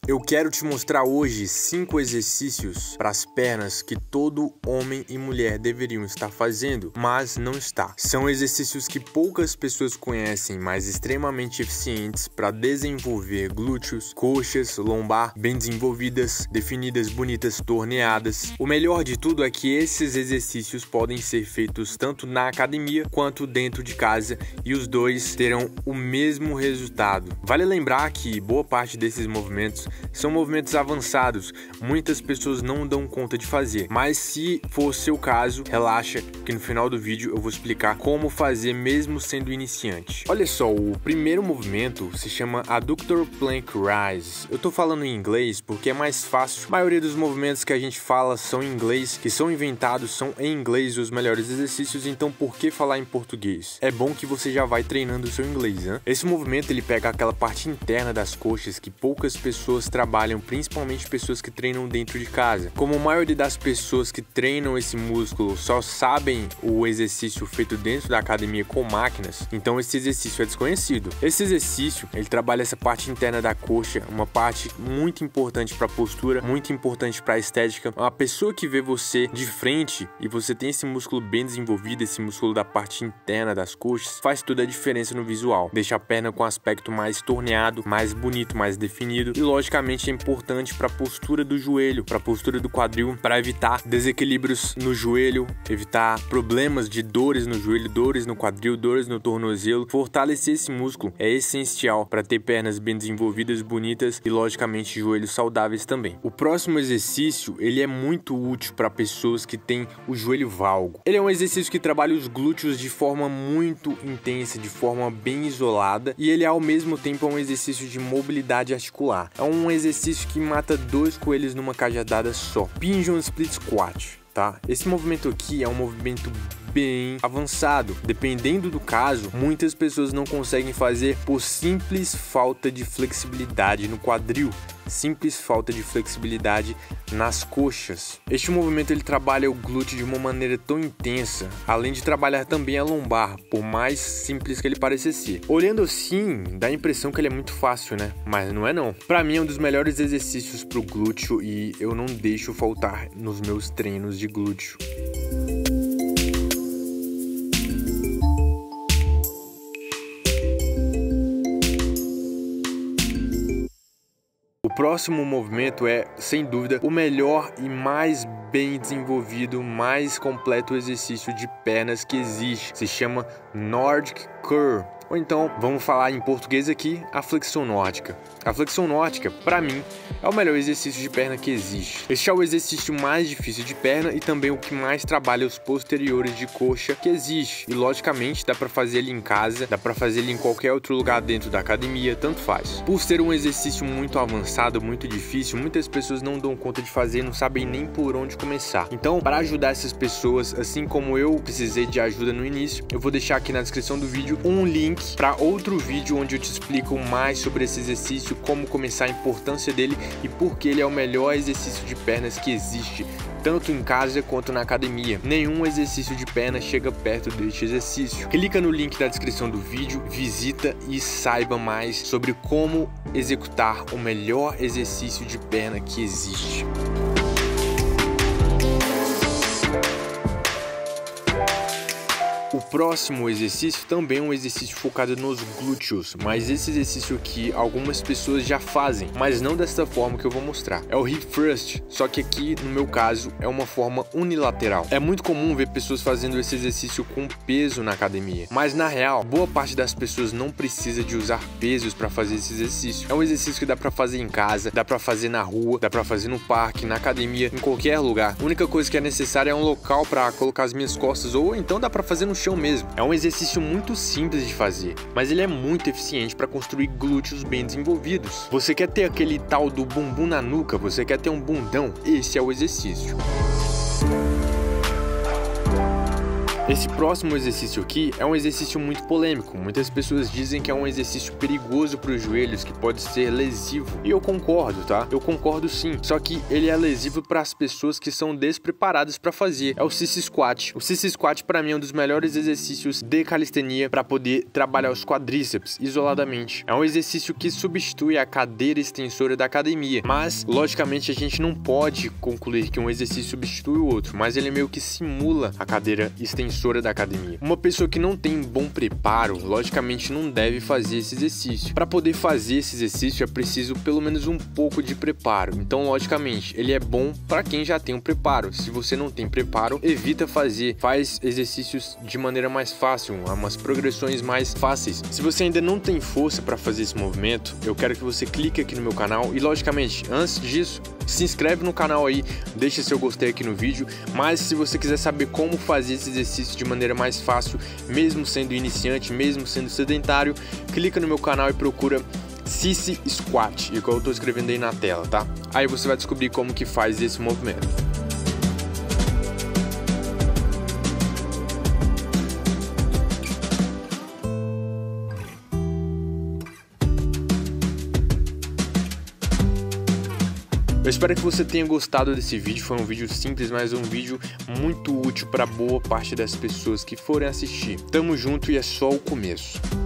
Eu quero te mostrar hoje 5 exercícios para as pernas que todo homem e mulher deveriam estar fazendo, mas não está. São exercícios que poucas pessoas conhecem, mas extremamente eficientes para desenvolver glúteos, coxas, lombar bem desenvolvidas, definidas, bonitas, torneadas. O melhor de tudo é que esses exercícios podem ser feitos tanto na academia quanto dentro de casa e os dois terão o mesmo resultado. Vale lembrar que boa parte desses movimentos são movimentos avançados, muitas pessoas não dão conta de fazer, mas se for seu caso, relaxa que no final do vídeo eu vou explicar como fazer mesmo sendo iniciante. Olha só, o primeiro movimento se chama Adductor Plank Rise. Eu tô falando em inglês porque é mais fácil, a maioria dos movimentos que a gente fala são em inglês, que são inventados, são em inglês os melhores exercícios, então por que falar em português? É bom que você já vai treinando o seu inglês, né? Esse movimento ele pega aquela parte interna das coxas que poucas pessoas trabalham, principalmente pessoas que treinam dentro de casa. Como a maioria das pessoas que treinam esse músculo só sabem o exercício feito dentro da academia com máquinas, então esse exercício é desconhecido. Esse exercício, ele trabalha essa parte interna da coxa, uma parte muito importante para a postura, muito importante para a estética. Uma pessoa que vê você de frente e você tem esse músculo bem desenvolvido, esse músculo da parte interna das coxas, faz toda a diferença no visual. Deixa a perna com um aspecto mais torneado, mais bonito, mais definido e logicamente é importante para a postura do joelho, para a postura do quadril, para evitar desequilíbrios no joelho, evitar problemas de dores no joelho, dores no quadril, dores no tornozelo. Fortalecer esse músculo é essencial para ter pernas bem desenvolvidas, bonitas e logicamente joelhos saudáveis também. O próximo exercício, ele é muito útil para pessoas que têm o joelho valgo. Ele é um exercício que trabalha os glúteos de forma muito intensa, de forma bem isolada, e ele ao mesmo tempo é um exercício de mobilidade articular. É um exercício que mata 2 coelhos numa cajadada só. Pigeon Split Squat, tá? Esse movimento aqui é um movimento bem avançado. Dependendo do caso, muitas pessoas não conseguem fazer por simples falta de flexibilidade no quadril, simples falta de flexibilidade nas coxas. Este movimento ele trabalha o glúteo de uma maneira tão intensa, além de trabalhar também a lombar, por mais simples que ele pareça ser. Olhando assim, dá a impressão que ele é muito fácil, né? Mas não é não. Para mim é um dos melhores exercícios para o glúteo e eu não deixo faltar nos meus treinos de glúteo. O próximo movimento é, sem dúvida, o melhor e mais bem desenvolvido, mais completo exercício de pernas que existe. Se chama Nordic Curl. Ou então, vamos falar em português aqui, a flexão nórdica. A flexão nórdica, para mim, é o melhor exercício de perna que existe. Este é o exercício mais difícil de perna e também o que mais trabalha os posteriores de coxa que existe. E logicamente dá para fazer ele em casa, dá para fazer ele em qualquer outro lugar dentro da academia, tanto faz. Por ser um exercício muito avançado, muito difícil, muitas pessoas não dão conta de fazer, não sabem nem por onde começar. Então, para ajudar essas pessoas, assim como eu precisei de ajuda no início, eu vou deixar aqui na descrição do vídeo um link para outro vídeo onde eu te explico mais sobre esse exercício, como começar, a importância dele e por que ele é o melhor exercício de pernas que existe, tanto em casa quanto na academia. Nenhum exercício de perna chega perto deste exercício. Clica no link da descrição do vídeo, visita e saiba mais sobre como executar o melhor exercício de perna que existe. O próximo exercício também é um exercício focado nos glúteos, mas esse exercício aqui algumas pessoas já fazem, mas não dessa forma que eu vou mostrar. É o hip thrust, só que aqui no meu caso é uma forma unilateral. É muito comum ver pessoas fazendo esse exercício com peso na academia, mas na real, boa parte das pessoas não precisa de usar pesos para fazer esse exercício. É um exercício que dá para fazer em casa, dá para fazer na rua, dá para fazer no parque, na academia, em qualquer lugar. A única coisa que é necessária é um local para colocar as minhas costas ou então dá para fazer no chão mesmo. É um exercício muito simples de fazer, mas ele é muito eficiente para construir glúteos bem desenvolvidos. Você quer ter aquele tal do bumbum na nuca? Você quer ter um bundão? Esse é o exercício. Esse próximo exercício aqui é um exercício muito polêmico. Muitas pessoas dizem que é um exercício perigoso para os joelhos, que pode ser lesivo. E eu concordo, tá? Eu concordo sim. Só que ele é lesivo para as pessoas que são despreparadas para fazer. É o sissy squat. O sissy squat para mim é um dos melhores exercícios de calistenia para poder trabalhar os quadríceps isoladamente. É um exercício que substitui a cadeira extensora da academia. Mas, logicamente, a gente não pode concluir que um exercício substitui o outro, mas ele meio que simula a cadeira extensora da academia. Uma pessoa que não tem bom preparo, logicamente não deve fazer esse exercício. Para poder fazer esse exercício é preciso pelo menos um pouco de preparo. Então, logicamente, ele é bom para quem já tem um preparo. Se você não tem preparo, evita fazer. Faz exercícios de maneira mais fácil, umas progressões mais fáceis. Se você ainda não tem força para fazer esse movimento, eu quero que você clique aqui no meu canal e, logicamente, antes disso, se inscreve no canal aí, deixa seu gostei aqui no vídeo. Mas se você quiser saber como fazer esse exercício de maneira mais fácil, mesmo sendo iniciante, mesmo sendo sedentário, clica no meu canal e procura Sissy Squat, igual eu tô escrevendo aí na tela, tá? Aí você vai descobrir como que faz esse movimento. Eu espero que você tenha gostado desse vídeo. Foi um vídeo simples, mas um vídeo muito útil para boa parte das pessoas que forem assistir. Tamo junto e é só o começo.